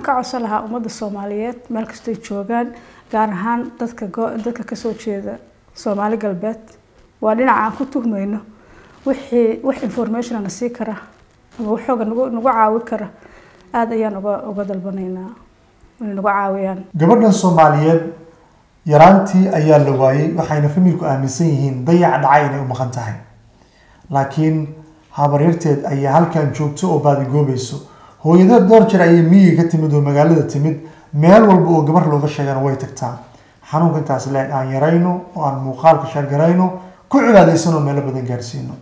كعصلها ومدة الصوماليات ملك استيجوجان gaar ahaan dadka ka soo jeeda Soomaali galbeed waa dhinaca aan ku tuhmayno wax information aan sii kara ama waxooga nagu caawi kara aad ayaan uga dalbanaynaa in nagu caawiyaan gabadhan Soomaaliyeed yaraantii ayaa la waayay waxayna familku aaminsan yihiin dayac dhacay inay u maqan tahay laakiin habaryarteed ayaa halkan joogto oo baadi goobayso hooyadeed door jeer ayay miyiga ka timid oo magaalada timid meel walba oo gabar looga sheegana way tagtaa xanuunka intaas leeg aan yarayno oo aan muuqaalka shaargarayno ku cibaadaysano meel badan gaarsiino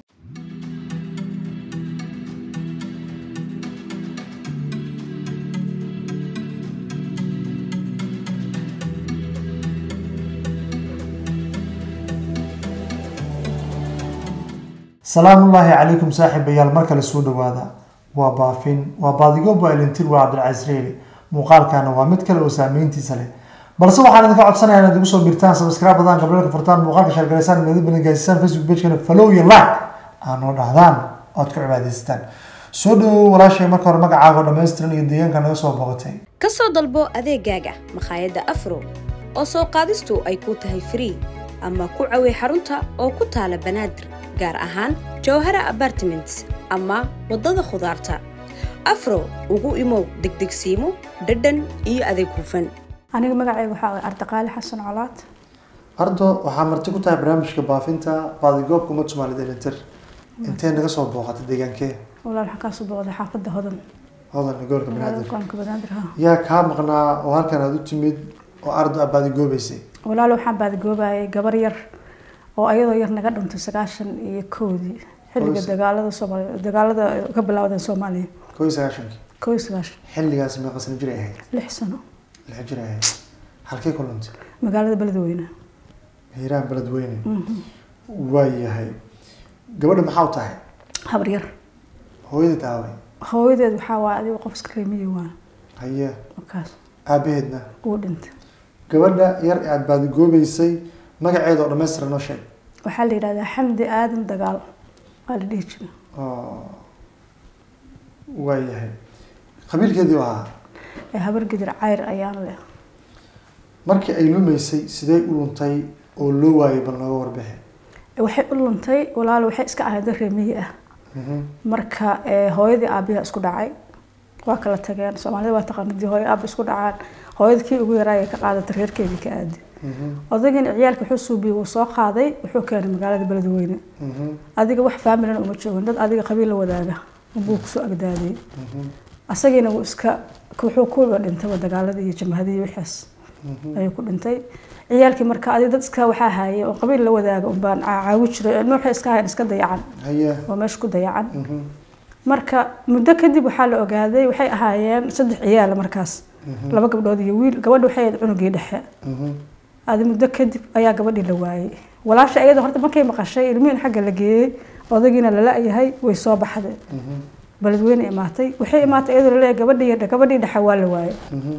salaamu allaahi calaykum saaxiibayaal mar kale soo dhawaada waa baafin waa baadigo baalintir waa Cabdilcasiis muuqaalkana waa mid kale oo saameyntiisa leh balse waxaan idinka codsanayaa inaad igu soo birtaan subscribe badaan gabdhaha furtaan muuqaalka share gareysaan meelo badan gaarsiisaan Facebook page-kana follow iyo like aan oo dhahdaan oo ku cibaadaystaan soo dhaw walaashay marka hore magacaaga dhameystiran iyo deegaanka naga soo booqatay ka soo dalbo adeegaaga maqaayada Afro oo soo qaadistu ay ku tahay free ama ku caawi xarunta oo ku taala Banaadir gaar ahaan Jawhara Apartments ama wadada khudaarta Afro ugu imow degdegsiimo dhadhan iyo adeeg hufan aniga magacaygu waxa Artaqaali Xasan Colaad ardo waxa marti ku tahay barnaamijka baafinta baadigoobka umad Soomaaliyeed inter intee naga soo booqatay deegaankee walaal waxa ka soo booqday xaafadda Hodan gobolka Banaadir yaa ka maqnaa oo halkan aad u timid oo ardo baadigoobeysa walaal waxaan baadigoobay gabar yar oo ayadoo yar naga dhuntay 91 xilliga dagaalada ka bilowday Soomaaliya 91 xilligaas ma qasan jiray ahayd 6 sano 6 jiray ahayd halkee ku luntay magaalada Beledweyne hiiraan Beledweyne waayahay gabadha maxaa u tahay habar yar hooyadeed waxa waa adiga qof iska qiimeeyay waa haye markaas aabaheedna uu dhintay gabadha yar aad baadigoobeysa magaceeda oo dhameystiran noo sheeg waxaa la yiraahdaa Xamdi Aadan Dagaal waa la dhihi jiray waayahay qabiilkeedii waa habar gidir cayr ayaan leh markii ay lumaysay sidee u luntay oo loo waayay bal naga warbixin waxay u luntay walaal waxay iska ahayd reemiye ah marka hooyadii aabiga isku dhacay waa kala tageen Soomaalida waa taqaanadii hooyo aab isku dhacaan hooyadkii ugu yaraayay ka qaadatay reerkeedii ka aadi odaygii ciyaalka wuxuu suubiyo uu soo qaaday wuxuu keenay magaalada Beledweyne adiga wax family uma joogan dad adiga qabiil la wadaaga buu ku soo agdaaday asagina uu iska wuxuu ku dhintay dagaaladii iyo jamhadii wixaas ayuu ku dhintay ciyaalkii marka adiga dad iska waxa haayay oo qabiil la wadaaga u baan caawi jiray nooxa iska hayn iska dayacan oo meesh ku dayacan marka muddo kadib waxa la ogaaday waxay ahaayeen 3 ciyaal markaas 2 gabdhood iyo wiil gabadhu waxay cunugii dhexe aad muddo kadib ayaa gabadhii la waayay walaasha ayada horta markay maqashay ilmiin xagga la geeyay odagina la laayahay way soo baxday Beledweyne imaatay waxay imaatay iyadoo la gabadhii dhexe waa la waayay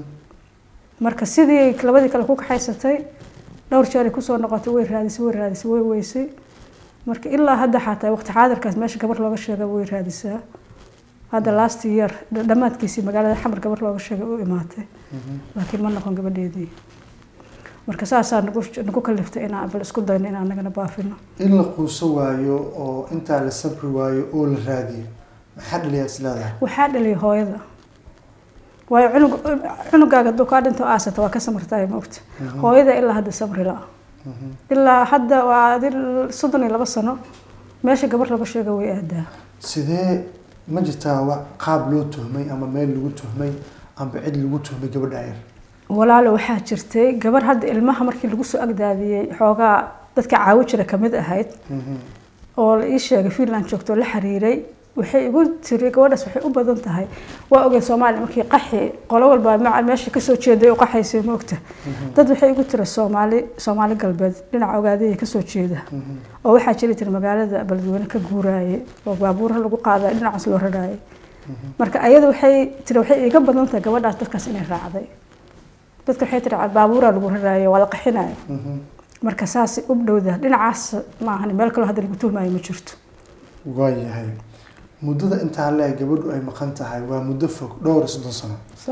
marka sidii labadii kale ku kaxaysatay dhowr jeer ku soo noqotay way raadisay way weysay marka ilaa hadda xataa waqti xaadirkaas meesha gabar looga sheegay way raadisaa hadda last year dhamaadkiisii magaalada Xamar gabar looga sheegay oo imaatay laakiin ma noqon gabadheedii marka saasa nagu kaliftay inaan bal isku dayno inaan anagana baafino in la quuso waayo oo inta la sabri waayo oo la raadiyo maxaa dhaliyaa islaada waxa dhalay hooyada way cunugaaga duka dhinto aasata waa ka samartay moogta hooyada ilaa hadda sabri la ilaa hadda waa 32 sano meesha gabar laga sheegay way aadaa sidee ma jirtaa qaab loo tuhmay ama meel lagu tuhmay ama cid lagu tuhmay gabadha yar walaalo waxa jirtay gabar hadda ilmaha markii lagu soo agdaadiyay xooga dadka caawi jira kamid ahayd oo la ii sheegay Finland joogto la xiriiray waxay igu tiri gabadhaas waxay u badan tahay waa ogay Soomaali markii qaxi qolo walba meesha ka soo jeeday oo qaxaysay moogta dad waxay igu tiri Soomaali galbeed dhinaca ogaaday ka soo jeeda oo waxa jiray magaalada Beledweyne ka guuraayay oo baabuur lagu qaaday dhinacaas loo raraayay marka ayadu waxay tiri waxay iga badan tahay gabadhaas dadkaas inay raacday dadka waxay tiri baabuur lagu raraayay wala qaxinay marka saasi u dhowda dhinacaas ma ahan meel kale hadda lagu tuhmaayo ma jirto waayahay muddada inta la gabadhu ay maqan tahay waa muddo fog dhowr 30 sano صح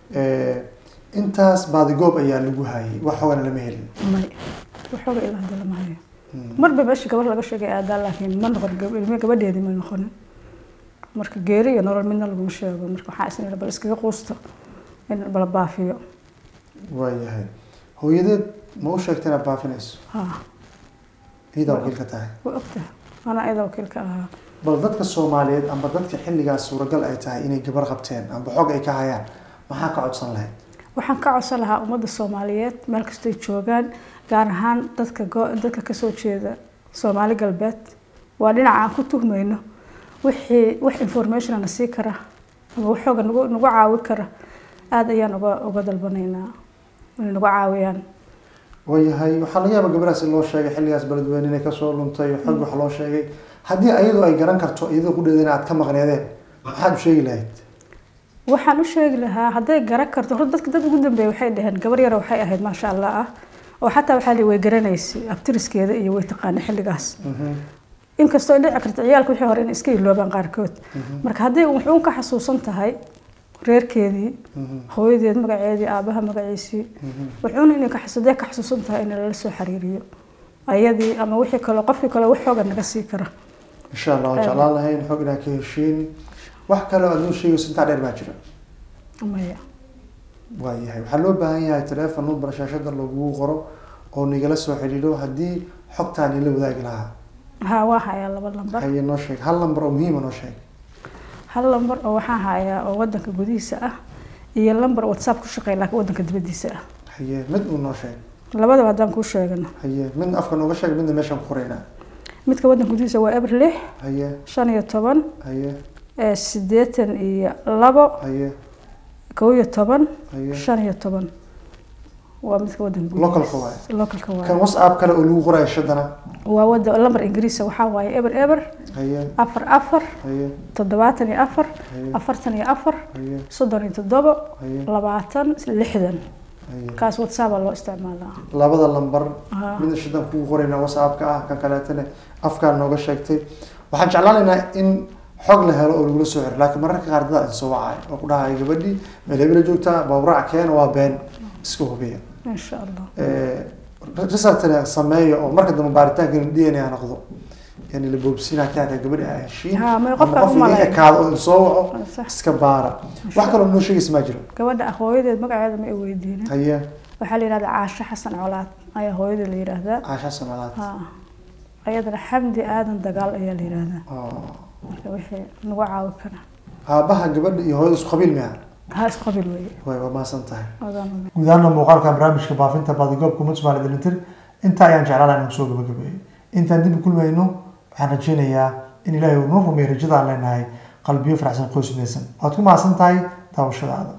intaas baadigoob ayaa lagu hayay wax xoogana lama helin may waxooga ilaa hadda lama hayo marba meesha gabar laga sheegay aadaa laakiin ma noqon gabadheedii ma noqonin marka geeri iyo nolol midna laguma sheego marka waxaa isna bal iskaga quusto in bala baafiyo waayahay hooyadeed ma u sheegtay inaad baafinayso iyada wakiilka tahay waa ogtahay ana iyada wakiilka ahaa bal dadka Soomaaliyeed ama dadka xilligaas suuragal ay tahay inay gabar qabteen ama xog ay ka hayaan maxaa ka codsan lahayd waxaan ka codsan lahaa ummadda Soomaaliyeed meel kasta ay joogaan gaar ahaan dadka ka soo jeeda Soomaali galbeed waa dhinaca aan ku tuhmayno wax information aan sii kara ama waxooga nagu caawi kara aad ayaan uga dalbanaynaa inay nagu caawiyaan waayahay waxaa laga yaabaa gabadhaas in loo sheegay xilligaas beledweyne inay kasoo luntay xog wax loo sheegay haddii ayadu ay garan karto iyadoo ku dheedeen aad ka maqneedeen maxaad u sheegi lahayd waxaan u sheegi lahaa hadday garan karto dad ugu dambeeyay waxay dhaheen gabar yar waxay ahayd maasha Allah oo xataa waxa way garanaysay abtiriskeeda iyo way taqaan xilligaas inkastoo dhici karto ciyaalku wixii hore in iska iloobaan qaarkood marka hadday wuxuu ka xasuusan tahay reerkeedii hooyadeed magaceedii aabaha magaciisii wuxuuna inay ka xasuusan tahay in la soo xiriiriyo ayadii ama wixii kale qofkii kale wax xooga naga sii kara insha Allah jeclaan lahayn xog inaa ka heshiin wax kale aad noo sheegayso intaa dheer baa jira maya waayahay waxaa loo baahan yahay telefoon number shaashada lagu qoro oo nigala soo xiriiro haddii xogtaan la wadaagi lahaa waa hayaa laba lambar haye noo sheeg hal lambar oo muhiim ah noo sheeg hal lambar oo waxaan hayaa oo wadanka gudihiisa ah iyo lambar WhatsApp ku shaqeeya laakiin wadanka dibadiisa ah haye mid uu noo sheeg labadaba hadaan ku sheegano haye mid afka nooga sheeg midna meeshan ku qoraynaa midka wadanka gudihiisa waa April 6 haye 15 haye 82 haye 11 15 waa midka wadanka local kan WhatsApp kale oo lagu qorayo shadana waa wada lambar Ingiriis waxa waaye eber haye 44 haye 74 44 37 20 kaas WhatsApp loo isticmaalaa labada lambar midna shadan ku qorayna WhatsApp ka ah kan kale tan afka nooga sheegtay waxaan jeclaanaynaa in xog la helo oo lagu soo xiro laakiin mararka qaar dad soo wacay oo ku dhahay gabadhi meel hebel joogta bawraac keen waa been isku hubiya insha Allah research sameeyo oo marka dambe baaritaanka DNA noqdo yani la boobsina kaada gabadha ay heshiin qofka kaado oo soo waco iska baara wax kale oo noo sheegay ma jiro gabadha hooyadeed magaceeda ma ay weydiinay haye waxa la yiraahdaa Caasha Xasan Colaad ayaa hooyadeed la yiraahdaa Caasha Xasan Colaad ayadana Xamdi Aadan Dagaal ayaa la yiraahdaa marka wixii nagu caawi kara aabaha gabadha iyo hooyada isku qabiil ma isku qabiil way waa maasan tahay gudaana muuqaalka barnaamijka baafinta baadigoobka Mutsmaal Idintir inta ayaan jeclaan inuu soo gabagabeeyo intaan dib u kulmayno waxaan rajaynayaa in Ilaahay uu noo rumeeyo rajada aan leenahay qalbiyo faraxsan qoys midaysan waad ku maasan tahay daawashadaada